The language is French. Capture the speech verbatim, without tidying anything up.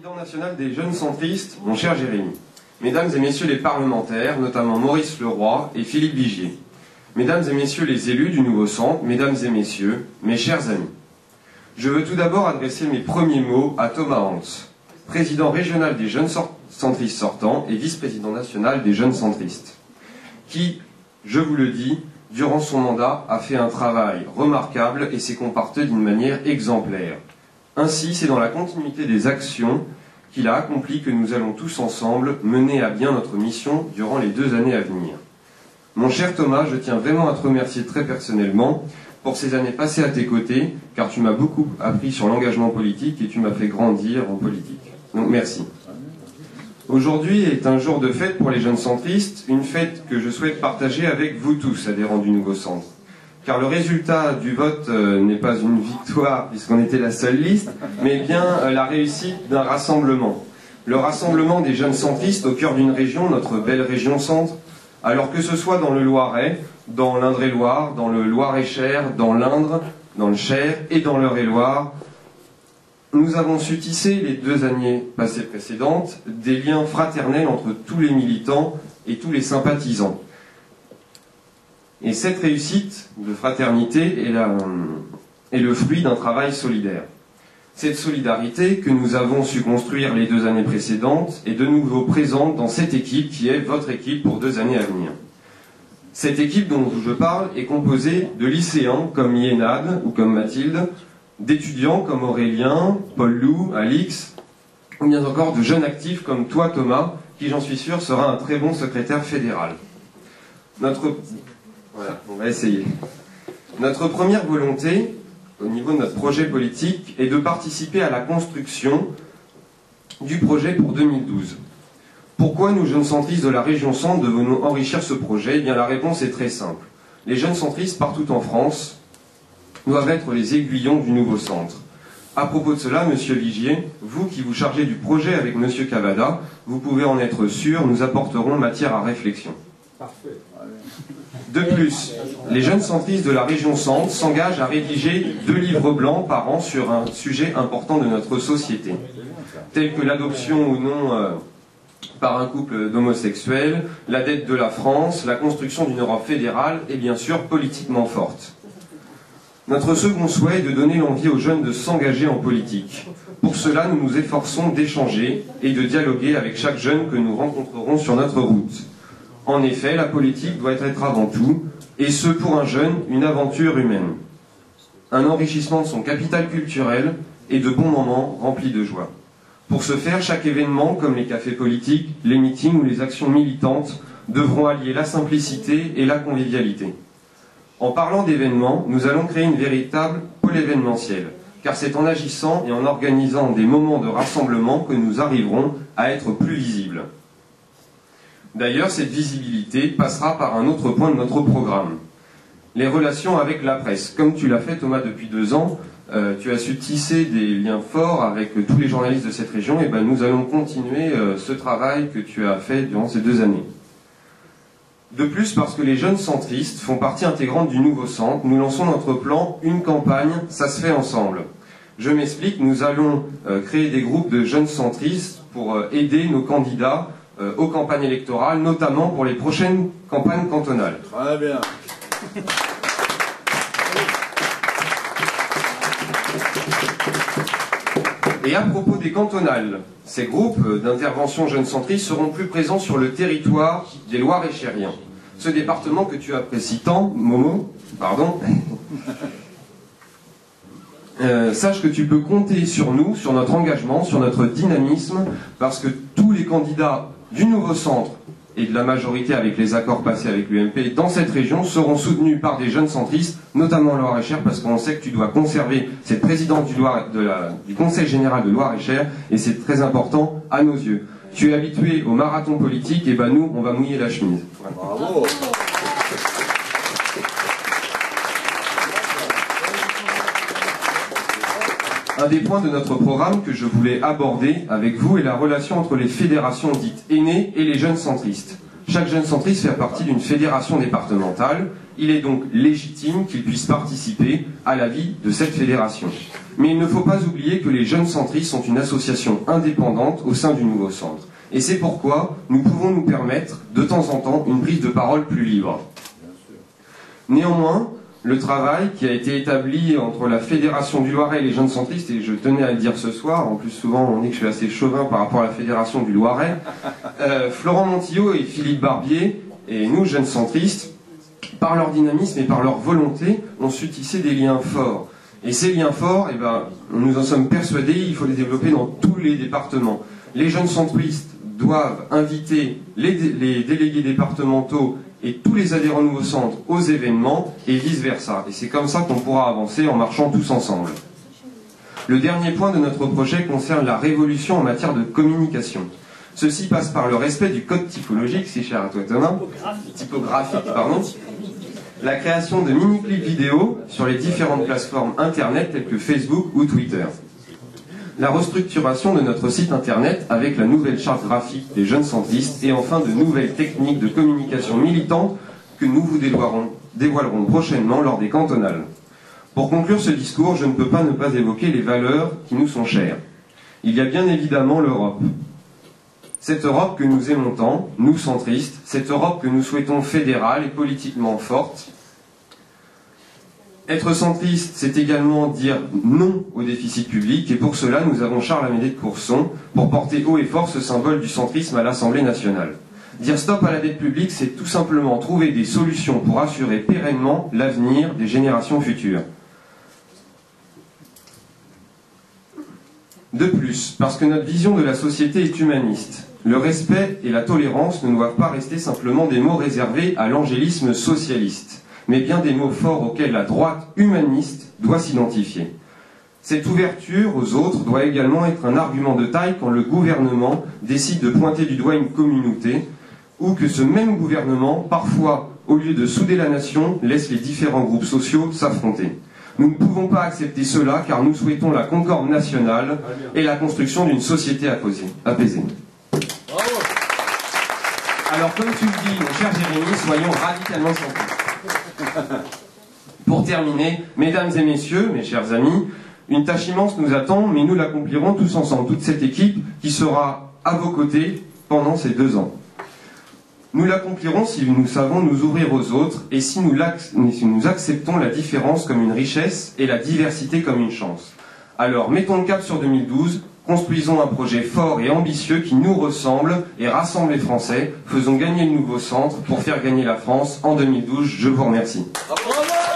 président national des jeunes centristes, mon cher Jérémy, mesdames et messieurs les parlementaires, notamment Maurice Leroy et Philippe Vigier, mesdames et messieurs les élus du nouveau centre, mesdames et messieurs, mes chers amis, je veux tout d'abord adresser mes premiers mots à Thomas Hans, président régional des jeunes centristes sortants et vice-président national des jeunes centristes, qui, je vous le dis, durant son mandat, a fait un travail remarquable et s'est comporté d'une manière exemplaire. Ainsi, c'est dans la continuité des actions qu'il a accompli que nous allons tous ensemble mener à bien notre mission durant les deux années à venir. Mon cher Thomas, je tiens vraiment à te remercier très personnellement pour ces années passées à tes côtés, car tu m'as beaucoup appris sur l'engagement politique et tu m'as fait grandir en politique. Donc merci. Aujourd'hui est un jour de fête pour les jeunes centristes, une fête que je souhaite partager avec vous tous, adhérents du nouveau centre. Car le résultat du vote euh, n'est pas une victoire, puisqu'on était la seule liste, mais bien euh, la réussite d'un rassemblement. Le rassemblement des jeunes centristes au cœur d'une région, notre belle région centre, alors que ce soit dans le Loiret, dans l'Indre-et-Loire, dans le Loir-et-Cher, dans l'Indre, dans le Cher et dans l'Eure-et-Loire, nous avons su tisser les deux années passées précédentes des liens fraternels entre tous les militants et tous les sympathisants. Et cette réussite de fraternité est, la, est le fruit d'un travail solidaire. Cette solidarité que nous avons su construire les deux années précédentes est de nouveau présente dans cette équipe qui est votre équipe pour deux années à venir. Cette équipe dont je parle est composée de lycéens comme Yénad ou comme Mathilde, d'étudiants comme Aurélien, Paul-Lou, Alix, ou bien encore de jeunes actifs comme toi Thomas, qui j'en suis sûr sera un très bon secrétaire fédéral. Notre... Voilà, on va essayer. Notre première volonté, au niveau de notre projet politique, est de participer à la construction du projet pour deux mille douze. Pourquoi nous, jeunes centristes de la région centre, devons-nous enrichir ce projet? Eh bien, la réponse est très simple. Les jeunes centristes, partout en France, doivent être les aiguillons du nouveau centre. À propos de cela, Monsieur Vigier, vous qui vous chargez du projet avec Monsieur Cavada, vous pouvez en être sûr, nous apporterons matière à réflexion. Parfait. De plus, les jeunes centristes de la région centre s'engagent à rédiger deux livres blancs par an sur un sujet important de notre société, tels que l'adoption ou non euh, par un couple d'homosexuels, la dette de la France, la construction d'une Europe fédérale et bien sûr politiquement forte. Notre second souhait est de donner l'envie aux jeunes de s'engager en politique. Pour cela, nous nous efforçons d'échanger et de dialoguer avec chaque jeune que nous rencontrerons sur notre route. En effet, la politique doit être avant tout, et ce pour un jeune, une aventure humaine. Un enrichissement de son capital culturel et de bons moments remplis de joie. Pour ce faire, chaque événement, comme les cafés politiques, les meetings ou les actions militantes, devront allier la simplicité et la convivialité. En parlant d'événements, nous allons créer une véritable pôle événementiel, car c'est en agissant et en organisant des moments de rassemblement que nous arriverons à être plus visibles. D'ailleurs, cette visibilité passera par un autre point de notre programme, les relations avec la presse. Comme tu l'as fait, Thomas, depuis deux ans, euh, tu as su tisser des liens forts avec euh, tous les journalistes de cette région, et ben, nous allons continuer euh, ce travail que tu as fait durant ces deux années. De plus, parce que les jeunes centristes font partie intégrante du nouveau centre, nous lançons notre plan « Une campagne, ça se fait ensemble ». Je m'explique, nous allons euh, créer des groupes de jeunes centristes pour euh, aider nos candidats euh, aux campagnes électorales, notamment pour les prochaines campagnes cantonales. Très bien. Et à propos des cantonales, ces groupes d'intervention jeunes centristes seront plus présents sur le territoire des Loir-et-Chériens. Ce département que tu apprécies tant, Momo, pardon, euh, sache que tu peux compter sur nous, sur notre engagement, sur notre dynamisme, parce que tous les candidats du nouveau centre et de la majorité avec les accords passés avec l'U M P dans cette région seront soutenus par des jeunes centristes, notamment Loir-et-Cher, parce qu'on sait que tu dois conserver cette présidente du, Loire, de la, du Conseil général de Loir-et-Cher, et c'est très important à nos yeux. Tu es habitué au marathon politique, et ben nous, on va mouiller la chemise. Voilà. Bravo. Un des points de notre programme que je voulais aborder avec vous est la relation entre les fédérations dites aînées et les jeunes centristes. Chaque jeune centriste fait partie d'une fédération départementale. Il est donc légitime qu'il puisse participer à la vie de cette fédération. Mais il ne faut pas oublier que les jeunes centristes sont une association indépendante au sein du nouveau centre. Et c'est pourquoi nous pouvons nous permettre, de temps en temps, une prise de parole plus libre. Néanmoins, le travail qui a été établi entre la Fédération du Loiret et les jeunes centristes, et je tenais à le dire ce soir, en plus souvent on dit que je suis assez chauvin par rapport à la Fédération du Loiret, euh, Florent Montillot et Philippe Barbier, et nous jeunes centristes, par leur dynamisme et par leur volonté, ont su tisser des liens forts. Et ces liens forts, eh ben, nous en sommes persuadés, il faut les développer dans tous les départements. Les jeunes centristes doivent inviter les, les délégués départementaux et tous les adhérents Nouveau Centre aux événements et vice-versa. Et c'est comme ça qu'on pourra avancer en marchant tous ensemble. Le dernier point de notre projet concerne la révolution en matière de communication. Ceci passe par le respect du code typologique, si cher à toi Thomas, typographique, pardon, la création de mini-clips vidéo sur les différentes plateformes internet telles que Facebook ou Twitter, la restructuration de notre site internet avec la nouvelle charte graphique des jeunes centristes et enfin de nouvelles techniques de communication militante que nous vous dévoilerons, dévoilerons prochainement lors des cantonales. Pour conclure ce discours, je ne peux pas ne pas évoquer les valeurs qui nous sont chères. Il y a bien évidemment l'Europe. Cette Europe que nous aimons tant, nous centristes, cette Europe que nous souhaitons fédérale et politiquement forte. Être centriste, c'est également dire non au déficit public, et pour cela, nous avons Charles Amédée de Courson pour porter haut et fort ce symbole du centrisme à l'Assemblée nationale. Dire stop à la dette publique, c'est tout simplement trouver des solutions pour assurer pérennement l'avenir des générations futures. De plus, parce que notre vision de la société est humaniste, le respect et la tolérance ne doivent pas rester simplement des mots réservés à l'angélisme socialiste, mais bien des mots forts auxquels la droite humaniste doit s'identifier. Cette ouverture aux autres doit également être un argument de taille quand le gouvernement décide de pointer du doigt une communauté, ou que ce même gouvernement, parfois, au lieu de souder la nation, laisse les différents groupes sociaux s'affronter. Nous ne pouvons pas accepter cela car nous souhaitons la concorde nationale et la construction d'une société apaisée. Alors comme tu le dis, mon cher Jérémy, soyons radicalement centristes. Pour terminer, mesdames et messieurs, mes chers amis, une tâche immense nous attend, mais nous l'accomplirons tous ensemble, toute cette équipe qui sera à vos côtés pendant ces deux ans. Nous l'accomplirons si nous savons nous ouvrir aux autres et si nous, si nous acceptons la différence comme une richesse et la diversité comme une chance. Alors mettons le cap sur deux mille douze, construisons un projet fort et ambitieux qui nous ressemble et rassemble les Français. Faisons gagner le nouveau centre pour faire gagner la France en deux mille douze. Je vous remercie.